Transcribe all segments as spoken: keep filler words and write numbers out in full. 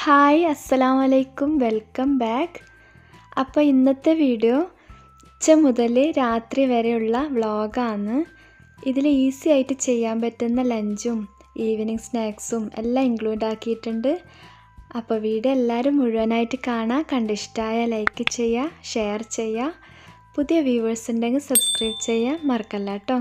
Hi അസ്സലാമു അലൈക്കും welcome back. അപ്പോൾ ഇന്നത്തെ വീഡിയോ ഉച്ച മുതൽ രാത്രി വരെയുള്ള വ്ളോഗാണ്. ഇതിൽ ഈസി ആയിട്ട് ചെയ്യാൻ പറ്റുന്ന ലഞ്ചും ഈവനിങ് സ്നാക്സും എല്ലാം ഇൻക്ലൂഡ് ആക്കിയിട്ടുണ്ട്. അപ്പോൾ വീഡിയോ എല്ലാവരും മുഴുവനായിട്ട് കാണാം. കണ്ടിഷ്ടമായ ലൈക്ക് ചെയ്യുക, ഷെയർ ചെയ്യുക. പുതിയ വ്യൂവേഴ്സ് ഉണ്ടെങ്കിൽ സബ്സ്ക്രൈബ് ചെയ്യാൻ മറക്കല്ല കേട്ടോ.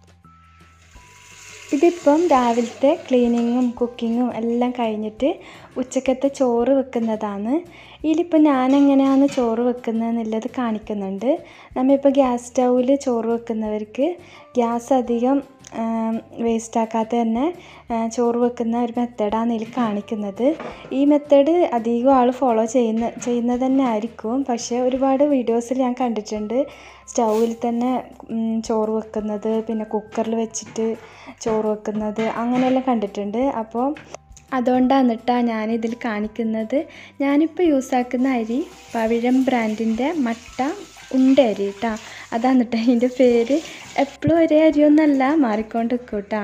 ഇതിപ്പം രാവിലത്തെ ക്ലീനിങ്ങും കുക്കിങ്ങും എല്ലാം കഴിഞ്ഞിട്ട് ഉച്ചക്കത്തെ ചോറ് വെക്കുന്നതാണ്. ഇതിലിപ്പോൾ ഞാനെങ്ങനെയാണ് ചോറ് വെക്കുന്നതെന്നുള്ളത് കാണിക്കുന്നുണ്ട്. നമ്മളിപ്പോൾ ഗ്യാസ് സ്റ്റൗവിൽ ചോറ് വെക്കുന്നവർക്ക് ഗ്യാസ് അധികം വേസ്റ്റാക്കാതെ തന്നെ ചോറ് വെക്കുന്ന ഒരു മെത്തേഡാണ് ഇതിൽ കാണിക്കുന്നത്. ഈ മെത്തേഡ് അധികം ആൾ ഫോളോ ചെയ്യുന്ന ചെയ്യുന്നത് തന്നെ ആയിരിക്കും. പക്ഷേ ഒരുപാട് വീഡിയോസിൽ ഞാൻ കണ്ടിട്ടുണ്ട് സ്റ്റൗവിൽ തന്നെ ചോറ് വെക്കുന്നത്, പിന്നെ കുക്കറിൽ വെച്ചിട്ട് ചോറ് വെക്കുന്നത്, അങ്ങനെയെല്ലാം കണ്ടിട്ടുണ്ട്. അപ്പോൾ അതുകൊണ്ടാണ് കേട്ടോ ഞാനിതിൽ കാണിക്കുന്നത്. ഞാനിപ്പോൾ യൂസാക്കുന്ന അരി പവിഴം ബ്രാൻഡിൻ്റെ മട്ട ഉണ്ട അരി കേട്ടോ. അതാണ് കേട്ടോ അതിൻ്റെ പേര്. എപ്പോഴും ഒരേ അരിയൊന്നല്ല, മാറിക്കൊണ്ട് നിൽക്കും കേട്ടോ.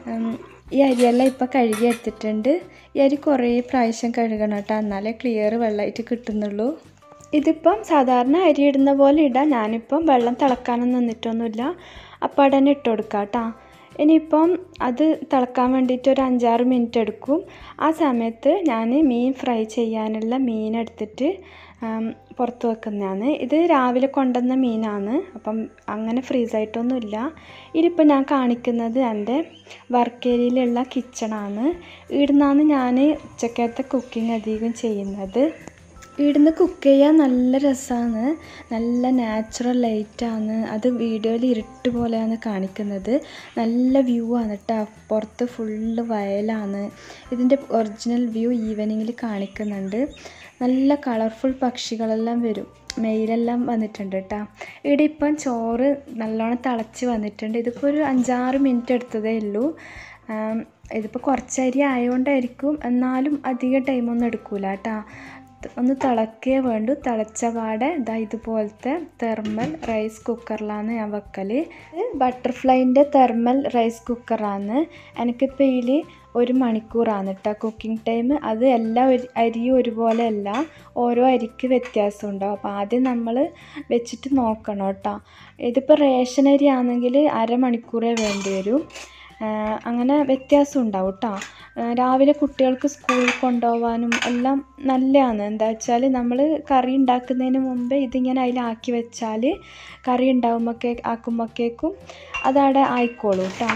ഈ അരിയെല്ലാം ഇപ്പോൾ കഴുകി എടുത്തിട്ടുണ്ട്. ഈ അരി കുറേ പ്രാവശ്യം കഴുകണം കേട്ടോ, എന്നാലേ ക്ലിയർ വെള്ളമായിട്ട് കിട്ടുന്നുള്ളൂ. ഇതിപ്പം സാധാരണ അരി ഇടുന്ന പോലെ ഇടാം. ഞാനിപ്പം വെള്ളം തിളക്കാനൊന്നും നിന്നിട്ടൊന്നുമില്ല, അപ്പോൾ അവിടെ തന്നെ ഇട്ട് കൊടുക്കാം കേട്ടോ. ഇനിയിപ്പം അത് തിളക്കാൻ വേണ്ടിയിട്ട് ഒരു അഞ്ചാറ് മിനിറ്റ് എടുക്കും. ആ സമയത്ത് ഞാൻ മീൻ ഫ്രൈ ചെയ്യാനുള്ള മീൻ എടുത്തിട്ട് പുറത്ത് വെക്കുന്നതാണ്. ഇത് രാവിലെ കൊണ്ടുവന്ന മീനാണ്, അപ്പം അങ്ങനെ ഫ്രീസായിട്ടൊന്നുമില്ല. ഇതിപ്പോൾ ഞാൻ കാണിക്കുന്നത് എൻ്റെ വർക്ക് ഏരിയയിലുള്ള കിച്ചണാണ്. ഇവിടുന്നാണ് ഞാൻ ഉച്ചക്കത്തെ കുക്കിംഗ് അധികം ചെയ്യുന്നത്. ഇവിടുന്ന് കുക്ക് ചെയ്യാൻ നല്ല രസമാണ്, നല്ല നാച്ചുറൽ ലൈറ്റാണ്. അത് വീഡിയോയിൽ ഇരുട്ട് പോലെയാണ് കാണിക്കുന്നത്. നല്ല വ്യൂ ആണ് കേട്ടോ. പുറത്ത് ഫുള്ള് വയലാണ്. ഇതിൻ്റെ ഒറിജിനൽ വ്യൂ ഈവനിങ്ങിൽ കാണിക്കുന്നുണ്ട്. നല്ല കളർഫുൾ പക്ഷികളെല്ലാം വരും. മെയിലെല്ലാം വന്നിട്ടുണ്ട് കേട്ടോ. ഇവിടെ ഇപ്പം ചോറ് നല്ലോണം തിളച്ച് വന്നിട്ടുണ്ട്. ഇതിപ്പോൾ ഒരു അഞ്ചാറ് മിനിറ്റ് എടുത്തതേ ഉള്ളൂ. ഇതിപ്പോൾ കുറച്ചരി ആയതുകൊണ്ടായിരിക്കും, എന്നാലും അധികം ടൈമൊന്നും എടുക്കൂല കേട്ടോ. ഒന്ന് തിളക്കേ വേണ്ടു. തിളച്ച പാടെ ഇതാ ഇതുപോലത്തെ തെർമൽ റൈസ് കുക്കറിലാണ് ഞാൻ വെക്കൽ. ബട്ടർഫ്ലൈൻ്റെ തെർമൽ റൈസ് കുക്കറാണ്. എനിക്കിപ്പോൾ ഇതിൽ ഒരു മണിക്കൂറാണ് കേട്ടോ കുക്കിംഗ് ടൈം. അത് എല്ലാ അരിയും ഒരുപോലെ അല്ല, ഓരോ അരിക്ക് വ്യത്യാസം ഉണ്ടാവും. അപ്പോൾ ആദ്യം നമ്മൾ വെച്ചിട്ട് നോക്കണം കേട്ടോ. ഇതിപ്പോൾ റേഷൻ അരി ആണെങ്കിൽ അരമണിക്കൂറേ വേണ്ടി വരും. അങ്ങനെ വ്യത്യാസം ഉണ്ടാവും കേട്ടോ. രാവിലെ കുട്ടികൾക്ക് സ്കൂളിൽ കൊണ്ടുപോകാനും എല്ലാം നല്ലതാണ്. എന്താ വെച്ചാൽ നമ്മൾ കറി ഉണ്ടാക്കുന്നതിന് മുമ്പേ ഇതിങ്ങനെ അതിലാക്കി വെച്ചാൽ കറി ഉണ്ടാകുമ്പോഴേ ആക്കുമ്പോഴേക്കും അതവിടെ ആയിക്കോളൂ കേട്ടോ.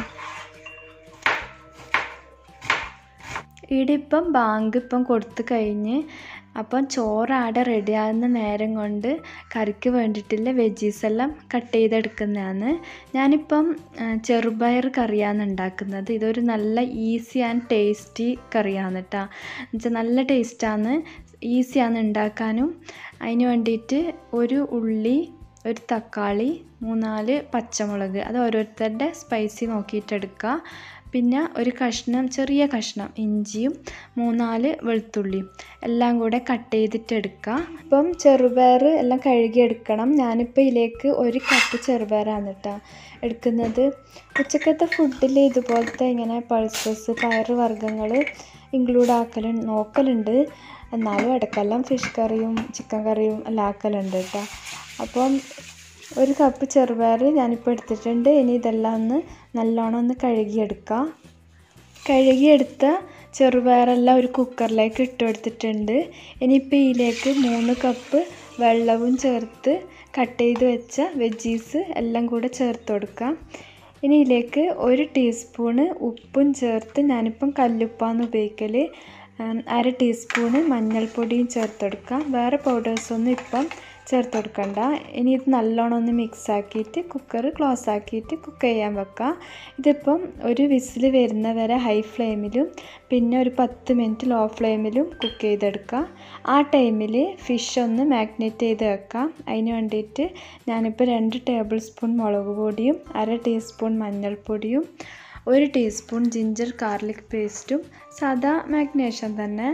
ഇവിടെ ഇപ്പം ബാങ്ക് ഇപ്പം കൊടുത്തു കഴിഞ്ഞ് അപ്പം ചോറാടെ റെഡിയാകുന്ന നേരം കൊണ്ട് കറിക്ക് വേണ്ടിയിട്ടുള്ള വെജീസെല്ലാം കട്ട് ചെയ്തെടുക്കുന്നതാണ്. ഞാനിപ്പം ചെറുപയർ കറിയാണ് ഉണ്ടാക്കുന്നത്. ഇതൊരു നല്ല ഈസി ആൻഡ് ടേസ്റ്റി കറിയാണ് കേട്ടോ. എന്നുവെച്ചാൽ നല്ല ടേസ്റ്റാണ്, ഈസിയാണ് ഉണ്ടാക്കാനും. അതിന് വേണ്ടിയിട്ട് ഒരു ഉള്ളി, ഒരു തക്കാളി, മൂന്നാല് പച്ചമുളക്, അത് ഓരോരുത്തരുടെ സ്പൈസി നോക്കിയിട്ടെടുക്കുക. പിന്നെ ഒരു കഷ്ണം ചെറിയ കഷ്ണം ഇഞ്ചിയും മൂന്നാല് വെളുത്തുള്ളിയും എല്ലാം കൂടെ കട്ട് ചെയ്തിട്ടെടുക്കുക. ഇപ്പം ചെറുപയർ എല്ലാം കഴുകിയെടുക്കണം. ഞാനിപ്പോൾ ഇതിലേക്ക് ഒരു കപ്പ് ചെറുപയറാണ് കേട്ടോ എടുക്കുന്നത്. ഉച്ചക്കത്തെ ഫുഡിൽ ഇതുപോലത്തെ ഇങ്ങനെ പൾസസ് പയർ വർഗ്ഗങ്ങൾ ഇൻക്ലൂഡ് ആക്കൽ നോക്കലുണ്ട്. എന്നാലും ഇടയ്ക്കെല്ലാം ഫിഷ് കറിയും ചിക്കൻ കറിയും എല്ലാം ആക്കലുണ്ട് കേട്ടോ. അപ്പം ഒരു കപ്പ് ചെറുപയർ ഞാനിപ്പോൾ എടുത്തിട്ടുണ്ട്. ഇനി ഇതെല്ലാം ഒന്ന് നല്ലോണം ഒന്ന് കഴുകിയെടുക്കാം. കഴുകിയെടുത്ത ചെറുപയറെല്ലാം ഒരു കുക്കറിലേക്ക് ഇട്ട് കൊടുത്തിട്ടുണ്ട്. ഇനിയിപ്പോൾ ഇതിലേക്ക് മൂന്ന് കപ്പ് വെള്ളവും ചേർത്ത് കട്ട് ചെയ്ത് വെച്ച വെജീസ് എല്ലാം കൂടെ ചേർത്ത് കൊടുക്കാം. ഇനി ഇതിലേക്ക് ഒരു ടീസ്പൂണ് ഉപ്പും ചേർത്ത്, ഞാനിപ്പം കല്ലുപ്പാണ് ഉപയോഗിക്കൽ, അര ടീസ്പൂണ് മഞ്ഞൾപ്പൊടിയും ചേർത്ത് കൊടുക്കാം. വേറെ പൗഡേഴ്സൊന്നും ഇപ്പം ചേർത്ത് കൊടുക്കണ്ട. ഇനി ഇത് നല്ലോണം ഒന്ന് മിക്സ് ആക്കിയിട്ട് കുക്കർ ക്ലോസ് ആക്കിയിട്ട് കുക്ക് ചെയ്യാൻ വെക്കാം. ഇതിപ്പം ഒരു വിസിൽ വരുന്ന വരെ ഹൈ ഫ്ലെയിമിലും പിന്നെ ഒരു പത്ത് മിനിറ്റ് ലോ ഫ്ലെയിമിലും കുക്ക് ചെയ്തെടുക്കാം. ആ ടൈമിൽ ഫിഷ് ഒന്ന് മാഗ്നേറ്റ് ചെയ്ത് വെക്കാം. അതിന് വേണ്ടിയിട്ട് ഞാനിപ്പോൾ രണ്ട് ടേബിൾ സ്പൂൺ മുളക് പൊടിയും അര ടീസ്പൂൺ മഞ്ഞൾപ്പൊടിയും ഒരു ടീസ്പൂൺ ജിഞ്ചർ ഗാർലിക് പേസ്റ്റും സാദാ മാഗ്നേഷൻ തന്നെ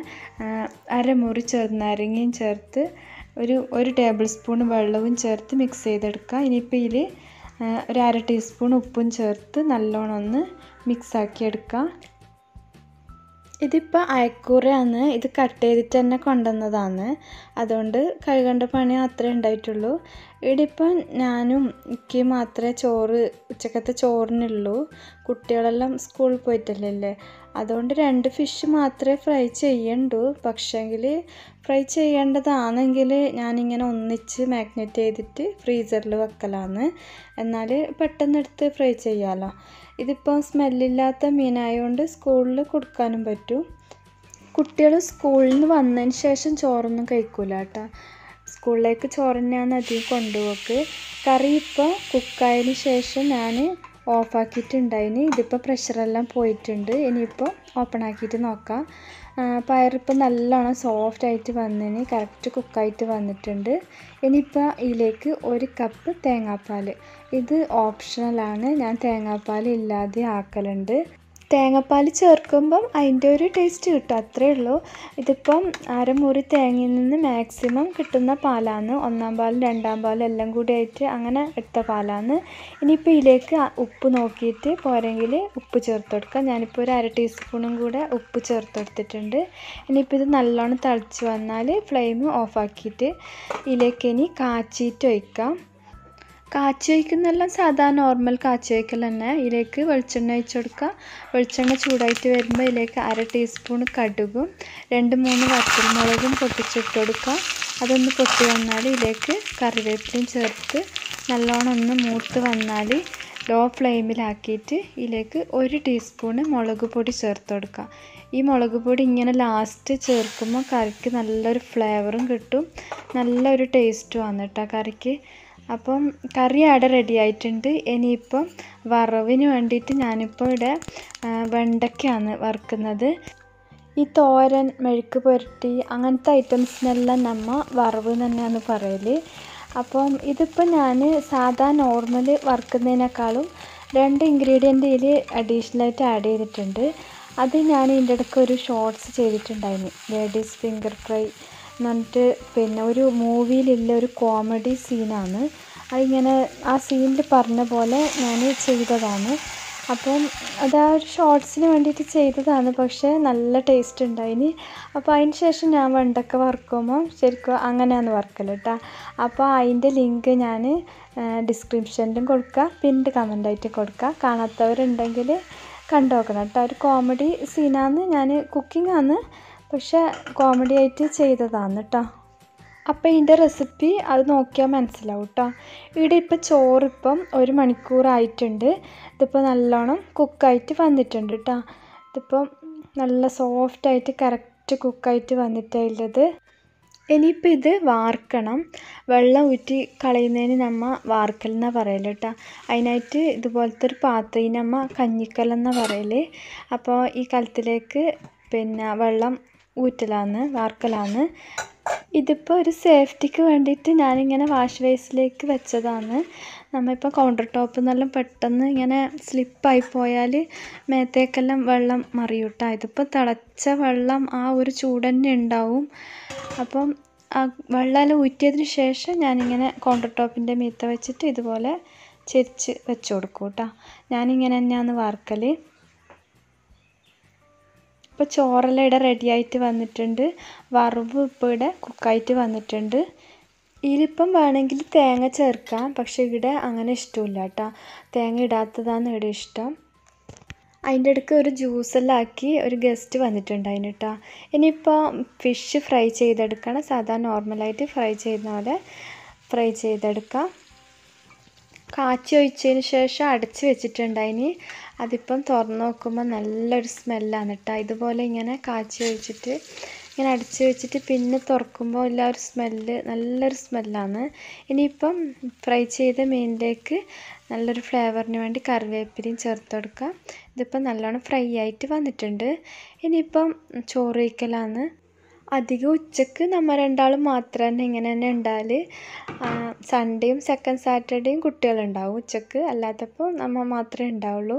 അരമുറി ചെറുനാരങ്ങയും ചേർത്ത് ഒരു ഒരു ടേബിൾ സ്പൂൺ വെള്ളവും ചേർത്ത് മിക്സ് ചെയ്തെടുക്കുക. ഇനിയിപ്പോൾ ഇതിൽ ഒരു അര ടീസ്പൂൺ ഉപ്പും ചേർത്ത് നല്ലോണം ഒന്ന് മിക്സാക്കി എടുക്കുക. ഇതിപ്പോൾ അയക്കൂറയാണ്. ഇത് കട്ട് ചെയ്തിട്ട് തന്നെ കൊണ്ടുവന്നതാണ്. അതുകൊണ്ട് കഴുകേണ്ട പണി മാത്രമേ ഉണ്ടായിട്ടുള്ളൂ. ഇവിടെ ഇപ്പം ഞാനും എനിക്ക് മാത്രമേ ചോറ് ഉച്ചക്കത്തെ ചോറിനുള്ളൂ. കുട്ടികളെല്ലാം സ്കൂളിൽ പോയിട്ടില്ലല്ലേ. അതുകൊണ്ട് രണ്ട് ഫിഷ് മാത്രമേ ഫ്രൈ ചെയ്യണ്ടൂ. പക്ഷേങ്കിൽ ഫ്രൈ ചെയ്യേണ്ടതാണെങ്കിൽ ഞാനിങ്ങനെ ഒന്നിച്ച് മാഗ്നേറ്റ് ചെയ്തിട്ട് ഫ്രീസറിൽ വെക്കലാണ്. എന്നാൽ പെട്ടെന്നെടുത്ത് ഫ്രൈ ചെയ്യാമല്ലോ. ഇതിപ്പോൾ സ്മെല്ലില്ലാത്ത മീനായതുകൊണ്ട് സ്കൂളിൽ കൊടുക്കാനും പറ്റും. കുട്ടികൾ സ്കൂളിൽ നിന്ന് വന്നതിന് ശേഷം ചോറൊന്നും കഴിക്കൂല കേട്ടോ. സ്കൂളിലേക്ക് ചോറ് തന്നെയാണ് അധികം കൊണ്ടുപോക്ക്. കറി ഇപ്പോൾ കുക്കായതിന് ശേഷം ഞാൻ ഓഫാക്കിയിട്ടുണ്ടായിന്. ഇതിപ്പോൾ പ്രഷറെല്ലാം പോയിട്ടുണ്ട്. ഇനിയിപ്പോൾ ഓപ്പൺ ആക്കിയിട്ട് നോക്കാം. പയറിപ്പോൾ നല്ലോണം സോഫ്റ്റായിട്ട് വന്നതിന് കറക്റ്റ് കുക്കായിട്ട് വന്നിട്ടുണ്ട്. ഇനിയിപ്പോൾ ഇതിലേക്ക് ഒരു കപ്പ് തേങ്ങാപ്പാൽ. ഇത് ഓപ്ഷണലാണ്. ഞാൻ തേങ്ങാപ്പാൽ ഇല്ലാതെ ആക്കലുണ്ട്. തേങ്ങാപ്പാൽ ചേർക്കുമ്പം അതിൻ്റെ ഒരു ടേസ്റ്റ് കിട്ടും, അത്രയേ ഉള്ളൂ. ഇതിപ്പം അരമുറി തേങ്ങയിൽ നിന്ന് മാക്സിമം കിട്ടുന്ന പാലാണ്. ഒന്നാം പാലും രണ്ടാം പാലും എല്ലാം കൂടി ആയിട്ട് അങ്ങനെ എടുത്ത പാലാണ്. ഇനിയിപ്പോൾ ഇതിലേക്ക് ഉപ്പ് നോക്കിയിട്ട് പോരെങ്കിൽ ഉപ്പ് ചേർത്ത് കൊടുക്കാം. ഞാനിപ്പോൾ ഒരു അര ടീസ്പൂണും കൂടെ ഉപ്പ് ചേർത്ത് കൊടുത്തിട്ടുണ്ട്. ഇനിയിപ്പോൾ ഇത് നല്ലോണം തിളച്ച് വന്നാൽ ഫ്ലെയിം ഓഫാക്കിയിട്ട് ഇതിലേക്ക് ഇനി കാച്ചിയിട്ട് ഒഴിക്കാം. കാച്ചി വയ്ക്കുന്നെല്ലാം സാധാ നോർമൽ കാച്ചി വയ്ക്കൽ തന്നെ. ഇതിലേക്ക് വെളിച്ചെണ്ണ ഒഴിച്ച് കൊടുക്കുക. വെളിച്ചെണ്ണ ചൂടായിട്ട് വരുമ്പോൾ ഇതിലേക്ക് അര ടീസ്പൂൺ കടുകും രണ്ട് മൂന്ന് വറ്റൽമുളകും പൊട്ടിച്ചിട്ട് കൊടുക്കുക. അതൊന്ന് പൊട്ടി വന്നാൽ ഇതിലേക്ക് കറിവേപ്പിലയും ചേർത്ത് നല്ലോണം ഒന്ന് മൂത്ത് വന്നാൽ ലോ ഫ്ലെയിമിലാക്കിയിട്ട് ഇതിലേക്ക് ഒരു ടീസ്പൂണ് മുളക് പൊടി ചേർത്ത് കൊടുക്കുക. ഈ മുളക് പൊടി ഇങ്ങനെ ലാസ്റ്റ് ചേർക്കുമ്പോൾ കറിക്ക് നല്ലൊരു ഫ്ലേവറും കിട്ടും, നല്ലൊരു ടേസ്റ്റുമാണ് കേട്ടോ കറിക്ക്. അപ്പം കറി അവിടെ റെഡി ആയിട്ടുണ്ട്. ഇനിയിപ്പം വറവിന് വേണ്ടിയിട്ട് ഞാനിപ്പോൾ ഇവിടെ വെണ്ടയ്ക്കയാണ് വറുക്കുന്നത്. ഈ തോരൻ, മെഴുക്ക് പുരട്ടി അങ്ങനത്തെ ഐറ്റംസിനെല്ലാം നമ്മൾ വറവ് തന്നെയാണ് പറയൽ. അപ്പം ഇതിപ്പോൾ ഞാൻ സാധാ നോർമൽ വറുക്കുന്നതിനേക്കാളും രണ്ട് ഇൻഗ്രീഡിയൻ്റ് ഇതിൽ അഡീഷണലായിട്ട് ആഡ് ചെയ്തിട്ടുണ്ട്. അത് ഞാൻ ഇതിൻ്റെ ഇടയ്ക്ക് ഒരു ഷോർട്സ് ചെയ്തിട്ടുണ്ടായിരുന്നു, ലേഡീസ് ഫിംഗർ ഫ്രൈ എന്നിട്ട് പിന്നെ ഒരു മൂവിയിലുള്ള ഒരു കോമഡി സീനാണ്. അതിങ്ങനെ ആ സീനിൽ പറഞ്ഞ പോലെ ഞാൻ ചെയ്തതാണ്. അപ്പം അത് ആ ഒരു ഷോർട്സിന് വേണ്ടിയിട്ട് ചെയ്തതാണ്. പക്ഷേ നല്ല ടേസ്റ്റ് ഉണ്ടായിന്. അപ്പോൾ അതിന് ശേഷം ഞാൻ വെണ്ടക്ക വറുക്കുമ്പോൾ ശരിക്കും അങ്ങനെയാണ് വറുക്കൽ കേട്ടോ. അപ്പോൾ അതിൻ്റെ ലിങ്ക് ഞാൻ ഡിസ്ക്രിപ്ഷനിലും കൊടുക്കുക, പിന്നീട് കമൻ്റായിട്ട് കൊടുക്കുക. കാണാത്തവരുണ്ടെങ്കിൽ കണ്ടു നോക്കണം കേട്ടോ. ഒരു കോമഡി സീനാണ്. ഞാൻ കുക്കിംഗാണ് പക്ഷേ കോമഡി ആയിട്ട് ചെയ്തതാണ് കേട്ടോ. അപ്പോൾ ഇതിൻ്റെ റെസിപ്പി അത് നോക്കിയാൽ മനസ്സിലാവും കേട്ടോ. ഇവിടെ ഇപ്പോൾ ചോറിപ്പം ഒരു മണിക്കൂറായിട്ടുണ്ട്. ഇതിപ്പോൾ നല്ലോണം കുക്കായിട്ട് വന്നിട്ടുണ്ട് കേട്ടോ. ഇതിപ്പം നല്ല സോഫ്റ്റായിട്ട് കറക്റ്റ് കുക്കായിട്ട് വന്നിട്ടുള്ളത്. ഇനിയിപ്പോൾ ഇത് വാർക്കണം. വെള്ളം ഊറ്റി കളയുന്നതിന് നമ്മൾ വാർക്കലെന്നാണ് പറയൽ കേട്ടോ. അതിനായിട്ട് ഇതുപോലത്തെ ഒരു പാത്രം നമ്മൾ കഞ്ഞിക്കലെന്നാണ് പറയൽ. അപ്പോൾ ഈ കലത്തിലേക്ക് പിന്നെ വെള്ളം ഊറ്റലാണ്, വാർക്കലാണ്. ഇതിപ്പോൾ ഒരു സേഫ്റ്റിക്ക് വേണ്ടിയിട്ട് ഞാനിങ്ങനെ വാഷ് ബേസിലേക്ക് വെച്ചതാണ്. നമ്മളിപ്പോൾ കൗണ്ടർ ടോപ്പിൽ നിന്നെല്ലാം പെട്ടെന്ന് ഇങ്ങനെ സ്ലിപ്പായി പോയാൽ മേത്തേക്കെല്ലാം വെള്ളം മറിയും കേട്ടോ. ഇതിപ്പോൾ തിളച്ച വെള്ളം ആ ഒരു ചൂട് തന്നെ ഉണ്ടാവും. അപ്പം ആ വെള്ളമെല്ലാം ഊറ്റിയതിന് ശേഷം ഞാനിങ്ങനെ കൗണ്ടർ ടോപ്പിൻ്റെ മീത്ത വെച്ചിട്ട് ഇതുപോലെ ചെരിച്ച് വെച്ച് കൊടുക്കും കേട്ടോ. ഞാനിങ്ങനെ തന്നെയാണ് വാർക്കൽ. ഇപ്പോൾ ചോറെല്ലാം ഇവിടെ റെഡി ആയിട്ട് വന്നിട്ടുണ്ട്. വറവ് ഇപ്പോൾ ഇവിടെ കുക്കായിട്ട് വന്നിട്ടുണ്ട്. ഇതിലിപ്പം വേണമെങ്കിൽ തേങ്ങ ചേർക്കാം, പക്ഷേ ഇവിടെ അങ്ങനെ ഇഷ്ടമില്ല കേട്ടോ. തേങ്ങ ഇടാത്തതാണ് ഇവിടെ ഇഷ്ടം. അതിൻ്റെ ഇടയ്ക്ക് ഒരു ജ്യൂസെല്ലാം ആക്കി ഒരു ഗസ്റ്റ് വന്നിട്ടുണ്ടായിന് കേട്ടോ. ഇനിയിപ്പോൾ ഫിഷ് ഫ്രൈ ചെയ്തെടുക്കണം. സാധാ നോർമലായിട്ട് ഫ്രൈ ചെയ്യുന്ന പോലെ ഫ്രൈ ചെയ്തെടുക്കാം. കാച്ചി ഒഴിച്ചതിന് ശേഷം അടച്ച് വെച്ചിട്ടുണ്ടായിന്. അതിപ്പം തുറന്ന് നോക്കുമ്പോൾ നല്ലൊരു സ്മെല്ലാണ് കേട്ടോ. ഇതുപോലെ ഇങ്ങനെ കാച്ചി ഒഴിച്ചിട്ട് ഇങ്ങനെ അടച്ച് വെച്ചിട്ട് പിന്നെ തുറക്കുമ്പോൾ എല്ലാ ഒരു സ്മെല്ല്, നല്ലൊരു സ്മെല്ലാണ്. ഇനിയിപ്പം ഫ്രൈ ചെയ്ത മീനിലേക്ക് നല്ലൊരു ഫ്ലേവറിന് വേണ്ടി കറിവേപ്പിലയും ചേർത്ത് കൊടുക്കാം. ഇതിപ്പം നല്ലോണം ഫ്രൈ ആയിട്ട് വന്നിട്ടുണ്ട്. ഇനിയിപ്പം ചോറ് വയ്ക്കലാണ്. അധികം ഉച്ചക്ക് നമ്മൾ രണ്ടാളും മാത്രം തന്നെ ഇങ്ങനെ തന്നെ ഉണ്ടാകൽ. സൺഡേയും സെക്കൻഡ് സാറ്റർഡേയും കുട്ടികളുണ്ടാവും ഉച്ചക്ക്, അല്ലാത്തപ്പോൾ നമ്മൾ മാത്രമേ ഉണ്ടാവുള്ളൂ.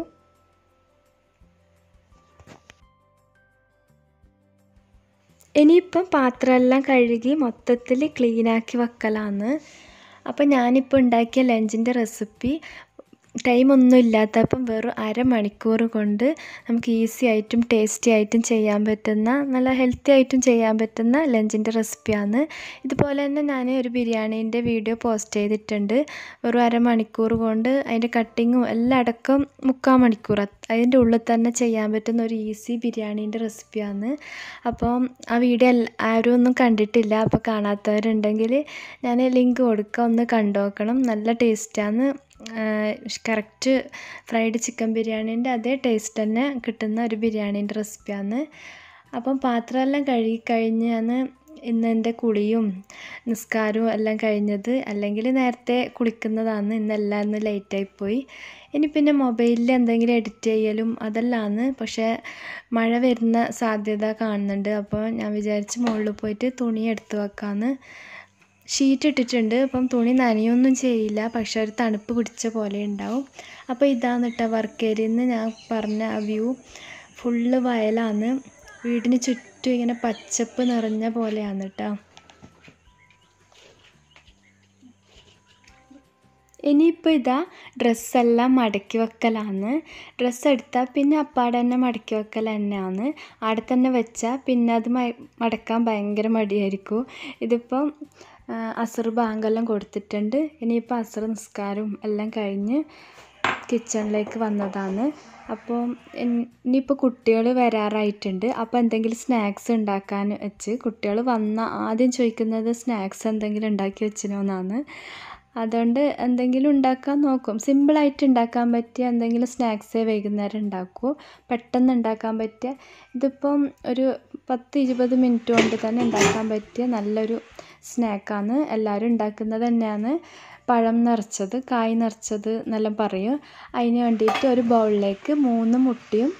ഇനിയിപ്പം പാത്രമെല്ലാം കഴുകി മൊത്തത്തിൽ ക്ലീനാക്കി വെക്കലാണ്. അപ്പോൾ ഞാനിപ്പോൾ ഉണ്ടാക്കിയ ലഞ്ചിൻ്റെ റെസിപ്പി ടൈമൊന്നും ഇല്ലാത്തപ്പം വെറും അരമണിക്കൂർ കൊണ്ട് നമുക്ക് ഈസി ആയിട്ടും ടേസ്റ്റി ആയിട്ടും ചെയ്യാൻ പറ്റുന്ന നല്ല ഹെൽത്തി ആയിട്ടും ചെയ്യാൻ പറ്റുന്ന ലഞ്ചിൻ്റെ റെസിപ്പിയാണ്. ഇതുപോലെ തന്നെ ഞാൻ ഒരു ബിരിയാണീൻ്റെ വീഡിയോ പോസ്റ്റ് ചെയ്തിട്ടുണ്ട്. വെറും അരമണിക്കൂർ കൊണ്ട് അതിൻ്റെ കട്ടിങ്ങും എല്ലാം അടക്കം മുക്കാൽ മണിക്കൂർ അതിൻ്റെ ഉള്ളിൽ തന്നെ ചെയ്യാൻ പറ്റുന്ന ഒരു ഈസി ബിരിയാണീൻ്റെ റെസിപ്പിയാണ്. അപ്പം ആ വീഡിയോ ആരും ഒന്നും കണ്ടിട്ടില്ല. അപ്പോൾ കാണാത്തവരുണ്ടെങ്കിൽ ഞാൻ ലിങ്ക് കൊടുക്കാം, ഒന്ന് കണ്ടു നോക്കണം. നല്ല ടേസ്റ്റാണ്. കറക്റ്റ് ഫ്രൈഡ് ചിക്കൻ ബിരിയാണീൻ്റെ അതേ ടേസ്റ്റ് തന്നെ കിട്ടുന്ന ഒരു ബിരിയാണീൻ്റെ റെസിപ്പിയാണ്. അപ്പം പാത്രമെല്ലാം കഴുകി കഴിഞ്ഞാണ് ഇന്ന് എൻ്റെ കുളിയും നിസ്കാരവും എല്ലാം കഴിഞ്ഞത്. അല്ലെങ്കിൽ നേരത്തെ കുളിക്കുന്നതാണ്. ഇന്നെല്ലാം ഇന്ന് ലേറ്റായിപ്പോയി. ഇനി പിന്നെ മൊബൈലിൽ എന്തെങ്കിലും എഡിറ്റ് ചെയ്യലും അതെല്ലാമാണ്. പക്ഷേ മഴ വരുന്ന സാധ്യത കാണുന്നുണ്ട്. അപ്പോൾ ഞാൻ വിചാരിച്ച് മുകളിൽ പോയിട്ട് തുണി എടുത്ത് വെക്കാമെന്ന്. ഷീറ്റ് ഇട്ടിട്ടുണ്ട്. അപ്പം തുണി നനയൊന്നും ചെയ്യില്ല, പക്ഷെ ഒരു തണുപ്പ് പിടിച്ച പോലെ ഉണ്ടാവും. അപ്പോൾ ഇതാണ് കേട്ടോ വർക്ക് ഏരിയയിൽ നിന്ന് ഞാൻ പറഞ്ഞ ആ വ്യൂ. ഫുള്ള് വയലാണ്. വീടിന് ചുറ്റും ഇങ്ങനെ പച്ചപ്പ് നിറഞ്ഞ പോലെയാണ് കേട്ടോ. ഇനിയിപ്പോൾ ഇതാ ഡ്രസ്സെല്ലാം മടക്കി വെക്കലാണ്. ഡ്രസ്സ് എടുത്താൽ പിന്നെ അപ്പാടെ തന്നെ മടക്കി വെക്കൽ തന്നെയാണ്. അവിടെ തന്നെ വെച്ചാൽ പിന്നെ അത് മടക്കാൻ ഭയങ്കര മടിയായിരിക്കും. ഇതിപ്പം അസർ ബാങ്കെല്ലാം കൊടുത്തിട്ടുണ്ട്. ഇനിയിപ്പോൾ അസർ നിസ്കാരവും എല്ലാം കഴിഞ്ഞ് കിച്ചണിലേക്ക് വന്നതാണ്. അപ്പോൾ ഇനിയിപ്പോൾ കുട്ടികൾ വരാറായിട്ടുണ്ട്. അപ്പോൾ എന്തെങ്കിലും സ്നാക്സ് ഉണ്ടാക്കാൻ വെച്ച് കുട്ടികൾ വന്ന ആദ്യം ചോദിക്കുന്നത് സ്നാക്സ് എന്തെങ്കിലും ഉണ്ടാക്കി വെച്ചിനോന്നാണ്. അതുകൊണ്ട് എന്തെങ്കിലും ഉണ്ടാക്കാൻ നോക്കും. സിമ്പിളായിട്ട് ഉണ്ടാക്കാൻ പറ്റിയ എന്തെങ്കിലും സ്നാക്സേ വൈകുന്നേരം ഉണ്ടാക്കൂ. പെട്ടെന്ന് ഉണ്ടാക്കാൻ പറ്റിയ, ഇതിപ്പം ഒരു പത്ത് ഇരുപത് മിനിറ്റ് കൊണ്ട് തന്നെ ഉണ്ടാക്കാൻ പറ്റിയ നല്ലൊരു സ്നാക്കാണ്. എല്ലാവരും ഉണ്ടാക്കുന്നത് തന്നെയാണ്. പഴം നിറച്ചത്, കായ് നിറച്ചത് എന്നെല്ലാം പറയും. അതിന് വേണ്ടിയിട്ട് ഒരു ബൗളിലേക്ക് മൂന്ന് മുട്ടയും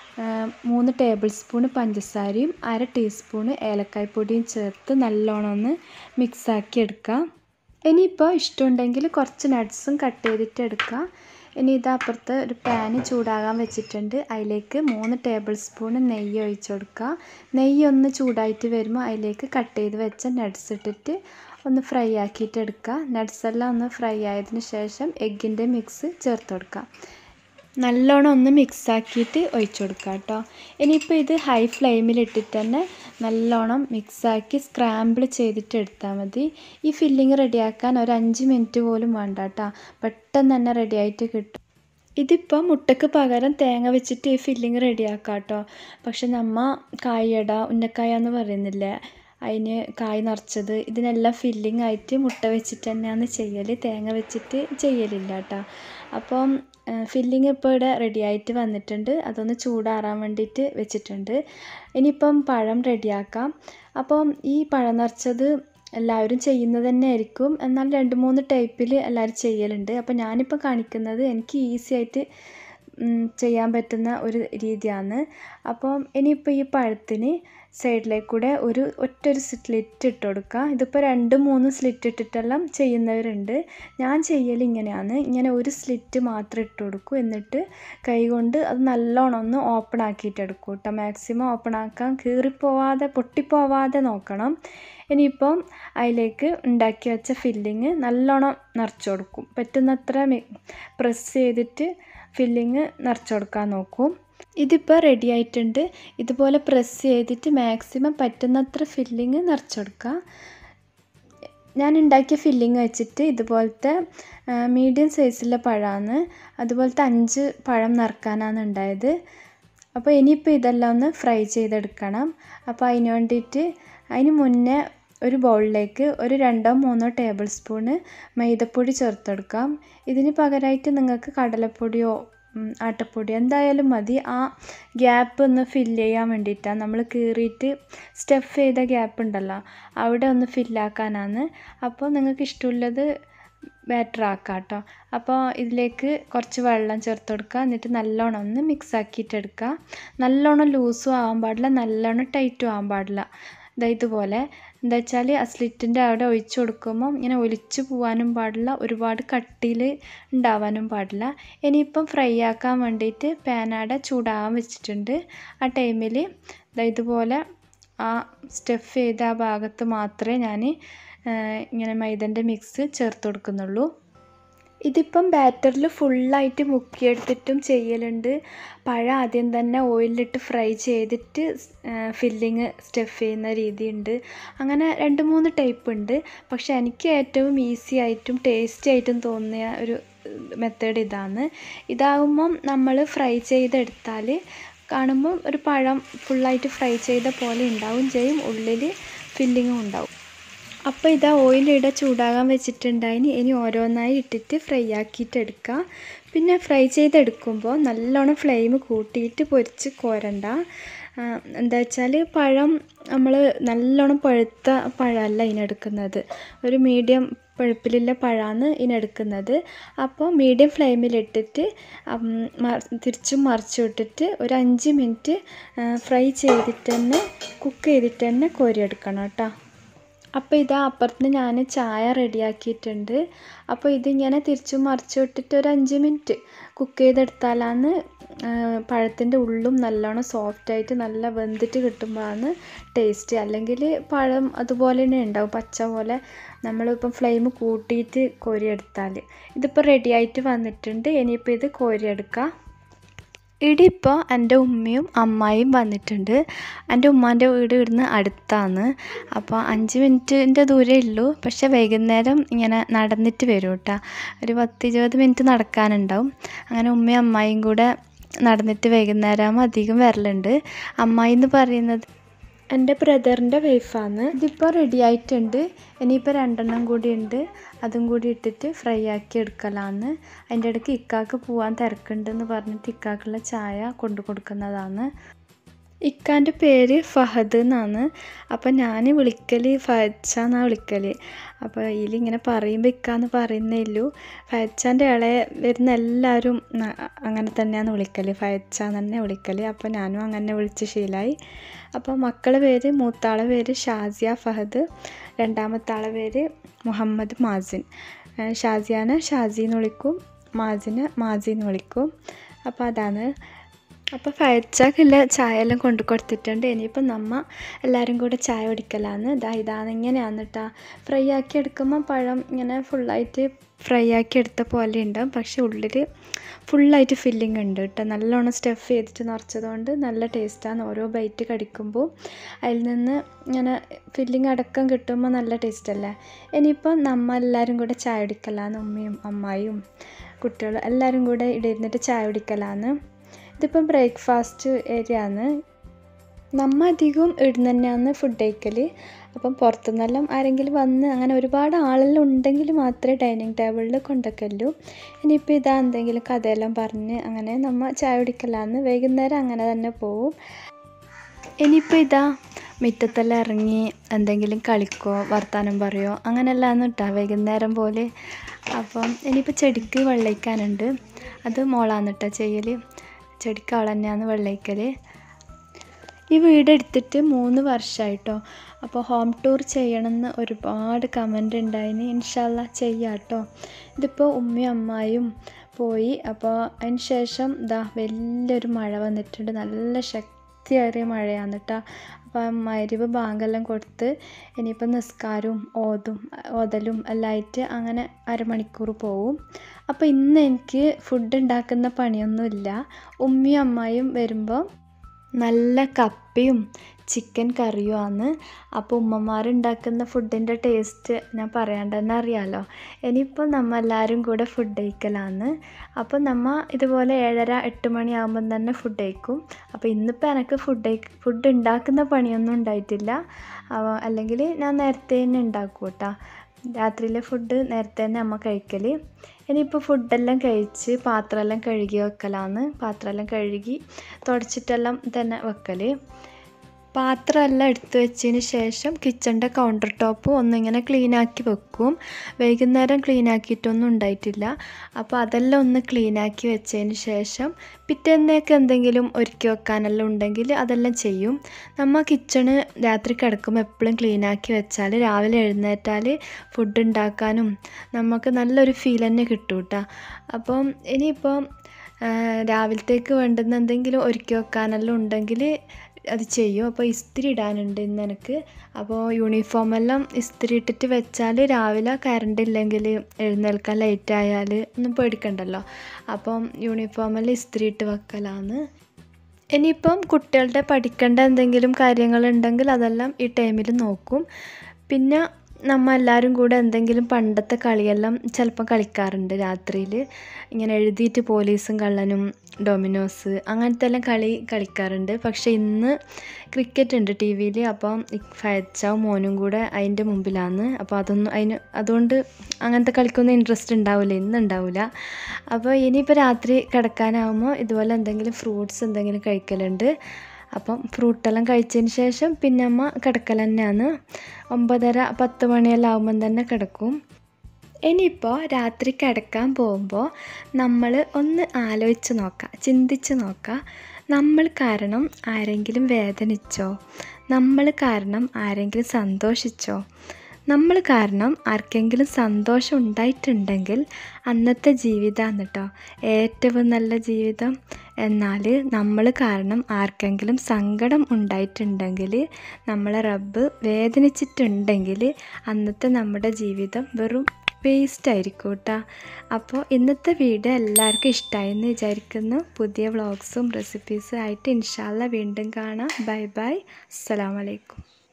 മൂന്ന് ടേബിൾ സ്പൂൺ പഞ്ചസാരയും അര ടീസ്പൂണ് ഏലക്കായ്പ്പൊടിയും ചേർത്ത് നല്ലോണം ഒന്ന് മിക്സാക്കി എടുക്കാം. ഇനിയിപ്പോൾ ഇഷ്ടമുണ്ടെങ്കിൽ കുറച്ച് നട്ട്സും കട്ട് ചെയ്തിട്ട് എടുക്കാം. ഇനി ഇത് അപ്പുറത്ത് ഒരു പാന് ചൂടാകാൻ വെച്ചിട്ടുണ്ട്. അതിലേക്ക് മൂന്ന് ടേബിൾ സ്പൂൺ നെയ്യ് ഒഴിച്ച് കൊടുക്കുക. നെയ്യ് ഒന്ന് ചൂടായിട്ട് വരുമ്പോൾ അതിലേക്ക് കട്ട് ചെയ്ത് വെച്ച നട്ട്സ് ഇട്ടിട്ട് ഒന്ന് ഫ്രൈ ആക്കിയിട്ട് എടുക്കുക. നട്ട്സെല്ലാം ഒന്ന് ഫ്രൈ ആയതിന് ശേഷം എഗ്ഗിൻ്റെ മിക്സ് ചേർത്ത് കൊടുക്കുക. നല്ലോണം ഒന്ന് മിക്സാക്കിയിട്ട് ഒഴിച്ചു കൊടുക്കുക കേട്ടോ. ഇനിയിപ്പോൾ ഇത് ഹൈ ഫ്ലെയിമിലിട്ടിട്ട് തന്നെ നല്ലോണം മിക്സാക്കി സ്ക്രാമ്പിൾ ചെയ്തിട്ട് എടുത്താൽ മതി. ഈ ഫില്ലിങ് റെഡിയാക്കാൻ ഒരു അഞ്ച് മിനിറ്റ് പോലും വേണ്ട കേട്ടോ. പെട്ടെന്ന് തന്നെ റെഡിയായിട്ട് കിട്ടും. ഇതിപ്പോൾ മുട്ടയ്ക്ക് പകരം തേങ്ങ വെച്ചിട്ട് ഈ ഫില്ലിങ് റെഡിയാക്കാം കേട്ടോ. പക്ഷെ നമ്മ കായട ഉന്നക്കായ എന്ന് പറയുന്നില്ലേ, അതിന് കായ് നിറച്ചത്, ഇതിനെല്ലാം ഫില്ലിങ് ആയിട്ട് മുട്ട വെച്ചിട്ട് തന്നെയാണ് ചെയ്യൽ. തേങ്ങ വെച്ചിട്ട് ചെയ്യലില്ല കേട്ടോ. അപ്പം ഫില്ലിങ് ഇപ്പോൾ ഇവിടെ റെഡി ആയിട്ട് വന്നിട്ടുണ്ട്. അതൊന്ന് ചൂടാറാൻ വേണ്ടിയിട്ട് വെച്ചിട്ടുണ്ട്. ഇനിയിപ്പം പഴം റെഡിയാക്കാം. അപ്പം ഈ പഴം നിറച്ചത് എല്ലാവരും ചെയ്യുന്നത് തന്നെ ആയിരിക്കും. എന്നാൽ രണ്ട് മൂന്ന് ടൈപ്പിൽ എല്ലാവരും ചെയ്യലുണ്ട്. അപ്പം ഞാനിപ്പോൾ കാണിക്കുന്നത് എനിക്ക് ഈസി ആയിട്ട് ചെയ്യാൻ പറ്റുന്ന ഒരു രീതിയാണ്. അപ്പം ഇനിയിപ്പോൾ ഈ പഴത്തിന് സൈഡിലേക്കൂടെ ഒരു ഒറ്റൊരു സ്ലിറ്റ് ഇട്ട് കൊടുക്കുക. ഇതിപ്പോൾ രണ്ട് മൂന്ന് സ്ലിറ്റ് ഇട്ടിട്ടെല്ലാം ചെയ്യുന്നവരുണ്ട്. ഞാൻ ചെയ്യൽ ഇങ്ങനെയാണ്. ഇങ്ങനെ ഒരു സ്ലിറ്റ് മാത്രം ഇട്ട് കൊടുക്കും. എന്നിട്ട് കൈ കൊണ്ട് അത് നല്ലോണം ഒന്ന് ഓപ്പൺ ആക്കിയിട്ട് എടുക്കും കേട്ടോ. മാക്സിമം ഓപ്പൺ ആക്കാൻ, കീറിപ്പോവാതെ പൊട്ടിപ്പോവാതെ നോക്കണം. ഇനിയിപ്പം അതിലേക്ക് ഉണ്ടാക്കി വെച്ച ഫില്ലിങ് നല്ലോണം നിറച്ച് കൊടുക്കും. പറ്റുന്നത്ര പ്രസ് ചെയ്തിട്ട് ഫില്ലിങ് നിറച്ച് കൊടുക്കാൻ നോക്കും. ഇതിപ്പോൾ റെഡി ആയിട്ടുണ്ട്. ഇതുപോലെ പ്രസ് ചെയ്തിട്ട് മാക്സിമം പറ്റുന്നത്ര ഫില്ലിങ് നിറച്ച് കൊടുക്കുക. ഞാൻ ഉണ്ടാക്കിയ ഫില്ലിങ് വെച്ചിട്ട് ഇതുപോലത്തെ മീഡിയം സൈസിലെ പഴമാണ്. അതുപോലത്തെ അഞ്ച് പഴം നിറക്കാനാണ് ഉണ്ടായത്. അപ്പോൾ ഇനിയിപ്പോൾ ഇതെല്ലാം ഒന്ന് ഫ്രൈ ചെയ്തെടുക്കണം. അപ്പോൾ അതിന് വേണ്ടിയിട്ട് അതിന് മുന്നേ ഒരു ബൗളിലേക്ക് ഒരു രണ്ടോ മൂന്നോ ടേബിൾ സ്പൂണ് മൈദപ്പൊടി ചേർത്തെടുക്കാം. ഇതിന് പകരമായിട്ട് നിങ്ങൾക്ക് കടലപ്പൊടിയോ ആട്ടപ്പൊടി എന്തായാലും മതി. ആ ഗ്യാപ്പ് ഒന്ന് ഫില്ല് ചെയ്യാൻ വേണ്ടിയിട്ടാണ്, നമ്മൾ കീറിയിട്ട് സ്റ്റഫ് ചെയ്ത ഗ്യാപ്പ് ഉണ്ടല്ലോ അവിടെ ഒന്ന് ഫില്ലാക്കാനാണ്. അപ്പോൾ നിങ്ങൾക്ക് ഇഷ്ടമുള്ളത് ബാറ്റർ ആക്കാം കേട്ടോ. അപ്പോൾ ഇതിലേക്ക് കുറച്ച് വെള്ളം ചേർത്ത് കൊടുക്കുക. എന്നിട്ട് നല്ലോണം ഒന്ന് മിക്സ് ആക്കിയിട്ട് എടുക്കുക. നല്ലോണം ലൂസും ആവാൻ പാടില്ല, നല്ലോണം ടൈറ്റും ആവാൻ പാടില്ല. ഇതാ ഇതുപോലെ എന്താ വെച്ചാൽ ആ സ്ലിറ്റിൻ്റെ അവിടെ ഒഴിച്ചു കൊടുക്കുമ്പം ഇങ്ങനെ ഒലിച്ചു പോകാനും പാടില്ല, ഒരുപാട് കട്ടിയിൽ ഉണ്ടാവാനും പാടില്ല. ഇനിയിപ്പം ഫ്രൈ ആക്കാൻ വേണ്ടിയിട്ട് പാനാടെ ചൂടാകാൻ വെച്ചിട്ടുണ്ട്. ആ ടൈമിൽ ഇതാ ഇതുപോലെ ആ സ്റ്റഫ് ചെയ്ത ആ ഭാഗത്ത് മാത്രമേ ഞാൻ ഇങ്ങനെ മൈദൻ്റെ മിക്സ് ചേർത്ത് കൊടുക്കുന്നുള്ളൂ. ഇതിപ്പം ബാറ്ററിൽ ഫുള്ളായിട്ട് മുക്കിയെടുത്തിട്ടും ചെയ്യലുണ്ട്. പഴം ആദ്യം തന്നെ ഓയിലിട്ട് ഫ്രൈ ചെയ്തിട്ട് ഫില്ലിങ് സ്റ്റഫ് ചെയ്യുന്ന രീതിയുണ്ട്. അങ്ങനെ രണ്ട് മൂന്ന് ടൈപ്പ് ഉണ്ട്. പക്ഷെ എനിക്ക് ഏറ്റവും ഈസി ആയിട്ടും ടേസ്റ്റി ആയിട്ടും തോന്നിയ ഒരു മെത്തേഡ് ഇതാണ്. ഇതാകുമ്പം നമ്മൾ ഫ്രൈ ചെയ്തെടുത്താൽ കാണുമ്പം ഒരു പഴം ഫുള്ളായിട്ട് ഫ്രൈ ചെയ്ത പോലെ ഉണ്ടാവും ചെയ്യും, ഉള്ളിൽ ഫില്ലിങ്ങും ഉണ്ടാവും. അപ്പോൾ ഇതാ ഓയിലിടെ ചൂടാകാൻ വെച്ചിട്ടുണ്ടായിന്. ഇനി ഓരോന്നായി ഇട്ടിട്ട് ഫ്രൈ ആക്കിയിട്ട് എടുക്കുക. പിന്നെ ഫ്രൈ ചെയ്തെടുക്കുമ്പോൾ നല്ലോണം ഫ്ലെയിം കൂട്ടിയിട്ട് പൊരിച്ച് കോരണ്ട. എന്താ വെച്ചാൽ പഴം നമ്മൾ നല്ലോണം പഴുത്ത പഴമല്ല ഇതിനെടുക്കുന്നത്, ഒരു മീഡിയം പഴുപ്പിലുള്ള പഴമാണ് ഇതിനെടുക്കുന്നത്. അപ്പോൾ മീഡിയം ഫ്ലെയിമിലിട്ടിട്ട് തിരിച്ചും മറിച്ചും ഇട്ടിട്ട് ഒരു അഞ്ച് മിനിറ്റ് ഫ്രൈ ചെയ്തിട്ട് തന്നെ കുക്ക് ചെയ്തിട്ട് തന്നെ കോരിയെടുക്കണം കേട്ടോ. അപ്പോൾ ഇതാ അപ്പുറത്ത് ഞാൻ ചായ റെഡിയാക്കിയിട്ടുണ്ട്. അപ്പോൾ ഇതിങ്ങനെ തിരിച്ചും മറിച്ചും ഇട്ടിട്ട് ഒരു അഞ്ച് മിനിറ്റ് കുക്ക് ചെയ്തെടുത്താലാണ് പഴത്തിൻ്റെ ഉള്ളും നല്ലോണം സോഫ്റ്റായിട്ട് നല്ല വെന്തിട്ട് കിട്ടുമ്പോഴാണ് ടേസ്റ്റ്. അല്ലെങ്കിൽ പഴം അതുപോലെ തന്നെ ഉണ്ടാവും, പച്ച പോലെ നമ്മളിപ്പം ഫ്ലെയിം കൂട്ടിയിട്ട് കോരിയെടുത്താൽ. ഇതിപ്പോൾ റെഡിയായിട്ട് വന്നിട്ടുണ്ട്. ഇനിയിപ്പോൾ ഇത് കോരിയെടുക്കാം. ഇടിപ്പോൾ എൻ്റെ ഉമ്മയും അമ്മായിയും വന്നിട്ടുണ്ട്. എൻ്റെ ഉമ്മാൻ്റെ വീട് ഇവിടുന്ന് അടുത്താണ്. അപ്പോൾ അഞ്ച് മിനിറ്റിൻ്റെ ദൂരമേ ഉള്ളൂ. പക്ഷേ വൈകുന്നേരം ഇങ്ങനെ നടന്നിട്ട് വരും കേട്ടോ. ഒരു പത്ത് ഇരുപത് മിനിറ്റ് നടക്കാനുണ്ടാവും. അങ്ങനെ ഉമ്മയും അമ്മായിയും കൂടെ നടന്നിട്ട് വൈകുന്നേരം അധികം വരലുണ്ട്. അമ്മായി എന്ന് പറയുന്നത് എൻ്റെ ബ്രദറിൻ്റെ വൈഫാണ്. ഇതിപ്പോൾ റെഡി ആയിട്ടുണ്ട്. ഇനിയിപ്പോൾ രണ്ടെണ്ണം കൂടി ഉണ്ട്, അതും കൂടി ഇട്ടിട്ട് ഫ്രൈ ആക്കി എടുക്കലാണ്. അതിൻ്റെ ഇടയ്ക്ക് ഇക്കാക്ക് പോകാൻ തിരക്കുണ്ടെന്ന് പറഞ്ഞിട്ട് ഇക്കാക്കുള്ള ചായ കൊണ്ടു കൊടുക്കുന്നതാണ്. ഇക്കാൻ്റെ പേര് ഫഹദ് എന്നാണ്. അപ്പം ഞാൻ വിളിക്കൽ ഫഹദ്ച്ച എന്നാണ് വിളിക്കൽ. അപ്പോൾ ഇതിലിങ്ങനെ പറയുമ്പോൾ ഇക്കാന്ന് പറയുന്നേ ഉള്ളൂ. ഫഹദ്ച്ചാൻ്റെ ഇളയെ വരുന്ന എല്ലാവരും അങ്ങനെ തന്നെയാണ് വിളിക്കൽ, ഫഹദ്ച്ച എന്ന് തന്നെ വിളിക്കൽ. അപ്പോൾ ഞാനും അങ്ങനെ വിളിച്ച് ശീലമായി. അപ്പോൾ മക്കളുടെ പേര്, മൂത്താളെ പേര് ഷാസിയ ഫഹദ്, രണ്ടാമത്തെ ആളെ പേര് മുഹമ്മദ് മാസിൻ. ഷാസിയാനെ ഷാസി എന്ന് വിളിക്കും, മാസിനെ മാസി എന്ന് വിളിക്കും. അപ്പോൾ അതാണ്. അപ്പോൾ ഫയച്ചാക്കുള്ള ചായ എല്ലാം കൊണ്ടു കൊടുത്തിട്ടുണ്ട്. ഇനിയിപ്പോൾ നമ്മ എല്ലാവരും കൂടെ ചായ കുടിക്കലാന്ന്. ഇതാ ഇതാണ് ഇങ്ങനെയാണ് കേട്ടോ. ഫ്രൈ ആക്കി എടുക്കുമ്പോൾ പഴം ഇങ്ങനെ ഫുള്ളായിട്ട് ഫ്രൈ ആക്കി എടുത്ത പോലെ ഉണ്ടാവും, പക്ഷെ ഉള്ളിൽ ഫുള്ളായിട്ട് ഫില്ലിങ് ഉണ്ട് കേട്ടോ. നല്ലോണം സ്റ്റഫ് ചെയ്തിട്ട് നിറച്ചതുകൊണ്ട് നല്ല ടേസ്റ്റാണ്. ഓരോ ബൈറ്റ് കടിക്കുമ്പോൾ അതിൽ നിന്ന് ഇങ്ങനെ ഫില്ലിങ് അടക്കം കിട്ടുമ്പോൾ നല്ല ടേസ്റ്റല്ലേ. ഇനിയിപ്പോൾ നമ്മ എല്ലാവരും കൂടെ ചായ കുടിക്കലാന്ന്. ഉമ്മയും അമ്മായിയും കുട്ടികളും എല്ലാവരും കൂടെ ഇവിടെ ഇരുന്നിട്ട് ചായ കുടിക്കലാന്ന്. ഇതിപ്പം ബ്രേക്ക്ഫാസ്റ്റ് ഏരിയ ആണ്. നമ്മ അധികം ഇവിടുന്ന് തന്നെയാണ് ഫുഡ് കഴിക്കൽ. അപ്പം പുറത്തുനിന്നെല്ലാം ആരെങ്കിലും വന്ന് അങ്ങനെ ഒരുപാട് ആളെല്ലാം ഉണ്ടെങ്കിൽ മാത്രമേ ഡൈനിങ് ടേബിളിൽ കൊണ്ടുവയ്ക്കല്ലൂ. ഇനിയിപ്പോൾ ഇതാ എന്തെങ്കിലും കഥയെല്ലാം പറഞ്ഞ് അങ്ങനെ നമ്മൾ ചായ കുടിക്കലാന്ന്. വൈകുന്നേരം അങ്ങനെ തന്നെ പോവും. ഇനിയിപ്പോൾ ഇതാ മുറ്റത്തെല്ലാം ഇറങ്ങി എന്തെങ്കിലും കളിക്കോ വർത്താനം പറയോ അങ്ങനെയല്ലാന്ന് കേട്ടോ വൈകുന്നേരം പോലെ. അപ്പം ഇനിയിപ്പോൾ ചെടിക്ക് വെള്ളയിക്കാനുണ്ട്, അത് മോളാന്ന് കേട്ടോ ചെയ്യൽ. ചെടിക്ക് അവൾ തന്നെയാണ് വെള്ളയിക്കൽ. ഈ വീട് എടുത്തിട്ട് മൂന്ന് വർഷമായിട്ടോ. അപ്പോൾ ഹോം ടൂർ ചെയ്യണമെന്ന് ഒരുപാട് കമൻ്റ് ഉണ്ടായിന്. ഇൻഷാല്ലാ ചെയ്യാം കേട്ടോ. ഇതിപ്പോൾ ഉമ്മയും അമ്മായും പോയി. അപ്പോൾ അതിന് ശേഷം ഇതാ വലിയൊരു മഴ വന്നിട്ടുണ്ട്, നല്ല ശക്തിയേറിയ മഴയാണ് കേട്ടോ. അപ്പം മഗ്‌രിബ് ബാങ്കെല്ലാം കൊടുത്ത് ഇനിയിപ്പോൾ നിസ്കാരവും ഓതും ഓതലും എല്ലാം ആയിട്ട് അങ്ങനെ അരമണിക്കൂർ പോവും. അപ്പോൾ ഇന്ന് എനിക്ക് ഫുഡ് ഉണ്ടാക്കുന്ന പണിയൊന്നുമില്ല. ഉമ്മയും അമ്മായും വരുമ്പോൾ നല്ല കപ്പയും ചിക്കൻ കറിയുമാണ്. അപ്പോൾ ഉമ്മമാരുണ്ടാക്കുന്ന ഫുഡിൻ്റെ ടേസ്റ്റ് ഞാൻ പറയാണ്ട് തന്നെ അറിയാമല്ലോ. ഇനിയിപ്പോൾ നമ്മൾ എല്ലാവരും കൂടെ ഫുഡ് കഴിക്കലാണ്. അപ്പോൾ നമ്മൾ ഇതുപോലെ ഏഴര എട്ട് മണിയാകുമ്പം തന്നെ ഫുഡ് കഴിക്കും. അപ്പോൾ ഇന്നിപ്പോൾ എനിക്ക് ഫുഡ് ഫുഡ് ഉണ്ടാക്കുന്ന പണിയൊന്നും ഉണ്ടായിട്ടില്ല. അല്ലെങ്കിൽ ഞാൻ നേരത്തെ തന്നെ ഉണ്ടാക്കും കേട്ടോ. രാത്രിയിലെ ഫുഡ് നേരത്തെ തന്നെ അമ്മ കഴിക്കൽ. ഇനിയിപ്പോൾ ഫുഡെല്ലാം കഴിച്ച് പാത്രമെല്ലാം കഴുകി വെക്കലാണ്. പാത്രമെല്ലാം കഴുകി തുടച്ചിട്ടെല്ലാം തന്നെ വെക്കൽ. പാത്രമെല്ലാം എടുത്ത് വെച്ചതിന് ശേഷം കിച്ചണിൻ്റെ കൗണ്ടർ ടോപ്പ് ഒന്നിങ്ങനെ ക്ലീനാക്കി വെക്കും. വൈകുന്നേരം ക്ലീനാക്കിയിട്ടൊന്നും ഉണ്ടായിട്ടില്ല. അപ്പോൾ അതെല്ലാം ഒന്ന് ക്ലീനാക്കി വെച്ചതിന് ശേഷം പിറ്റേന്നേക്ക് എന്തെങ്കിലും ഒരുക്കി വെക്കാനെല്ലാം ഉണ്ടെങ്കിൽ അതെല്ലാം ചെയ്യും. നമ്മൾ കിച്ചണ് രാത്രി കിടക്കുമ്പോൾ എപ്പോഴും ക്ലീനാക്കി വെച്ചാൽ രാവിലെ എഴുന്നേറ്റാൽ ഫുഡ് ഉണ്ടാക്കാനും നമുക്ക് നല്ലൊരു ഫീൽ തന്നെ കിട്ടും കേട്ടോ. അപ്പം ഇനിയിപ്പം രാവിലത്തേക്ക് വേണ്ടുന്ന എന്തെങ്കിലും ഒരുക്കി വെക്കാനെല്ലാം ഉണ്ടെങ്കിൽ അത് ചെയ്യും. അപ്പോൾ ഇസ്തിരി ഇടാനുണ്ട് ഇന്ന് എനിക്ക്. അപ്പോൾ യൂണിഫോമെല്ലാം ഇസ്തിരി ഇട്ടിട്ട് വെച്ചാൽ രാവിലെ കറണ്ട് ഇല്ലെങ്കിൽ എഴുന്നേൽക്കാൻ ലേറ്റ് ആയാൽ ഒന്നും പേടിക്കണ്ടല്ലോ. അപ്പം യൂണിഫോമെല്ലാം ഇസ്തിരി ഇട്ട് വെക്കലാണ്. ഇനിയിപ്പം കുട്ടികളുടെ പഠിക്കേണ്ട എന്തെങ്കിലും കാര്യങ്ങളുണ്ടെങ്കിൽ അതെല്ലാം ഈ ടൈമിൽ നോക്കും. പിന്നെ നമ്മൾ എല്ലാവരും കൂടെ എന്തെങ്കിലും പണ്ടത്തെ കളിയെല്ലാം ചിലപ്പോൾ കളിക്കാറുണ്ട് രാത്രിയിൽ. ഇങ്ങനെ എഴുതിയിട്ട് പോലീസും കള്ളനും ഡൊമിനോസ് അങ്ങനത്തെ എല്ലാം കളി കളിക്കാറുണ്ട്. പക്ഷേ ഇന്ന് ക്രിക്കറ്റ് ഉണ്ട് ടി വിയിൽ. അപ്പം ഫയച്ചാവും മോനും കൂടെ അതിൻ്റെ മുമ്പിലാണ്. അപ്പോൾ അതൊന്നും അതിന് അതുകൊണ്ട് അങ്ങനത്തെ കളിക്കൊന്നും ഇൻട്രസ്റ്റ് ഉണ്ടാവില്ല, ഇന്ന് ഉണ്ടാവില്ല. അപ്പോൾ ഇനിയിപ്പോൾ രാത്രി കിടക്കാനാവുമ്പോൾ ഇതുപോലെ എന്തെങ്കിലും ഫ്രൂട്ട്സ് എന്തെങ്കിലും കഴിക്കലുണ്ട്. അപ്പം ഫ്രൂട്ടെല്ലാം കഴിച്ചതിന് ശേഷം പിന്നെ അമ്മ കിടക്കൽ തന്നെയാണ്. ഒമ്പതര പത്ത് മണിയെല്ലാം ആകുമ്പം തന്നെ കിടക്കും. ഇനിയിപ്പോൾ രാത്രി കിടക്കാൻ പോകുമ്പോൾ നമ്മൾ ഒന്ന് ആലോചിച്ച് നോക്കുക, ചിന്തിച്ച് നോക്കുക. നമ്മൾ കാരണം ആരെങ്കിലും വേദനിച്ചോ? നമ്മൾ കാരണം ആരെങ്കിലും സന്തോഷിച്ചോ? നമ്മൾ കാരണം ആർക്കെങ്കിലും സന്തോഷം ഉണ്ടായിട്ടുണ്ടെങ്കിൽ അന്നത്തെ ജീവിതമാണ് കേട്ടോ ഏറ്റവും നല്ല ജീവിതം. എന്നാൽ നമ്മൾ കാരണം ആർക്കെങ്കിലും സങ്കടം ഉണ്ടായിട്ടുണ്ടെങ്കിൽ, നമ്മളെ റബ്ബ് വേദനിച്ചിട്ടുണ്ടെങ്കിൽ അന്നത്തെ നമ്മുടെ ജീവിതം വെറും വേസ്റ്റ് ആയിരിക്കും കേട്ടോ. അപ്പോൾ ഇന്നത്തെ വീഡിയോ എല്ലാവർക്കും ഇഷ്ടമായി എന്ന് വിചാരിക്കുന്നു. പുതിയ വ്ളോഗ്സും റെസിപ്പീസും ആയിട്ട് ഇൻഷാ അല്ലാഹ് വീണ്ടും കാണാം. ബൈ ബൈ, അസ്സലാമു അലൈക്കും.